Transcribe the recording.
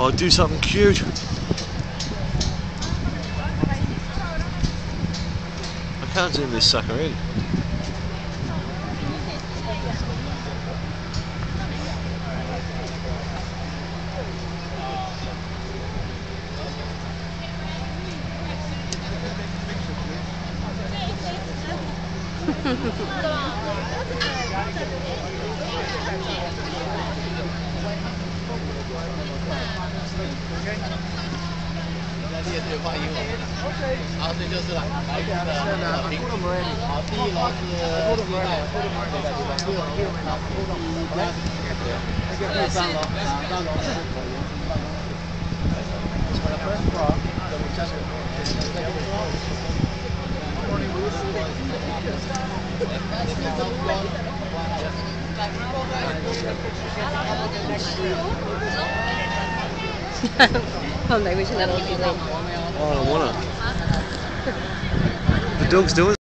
Oh, do something cute. I can't zoom this sucker in. Well, maybe we should let it be late. Oh, I don't wanna. The dog's doing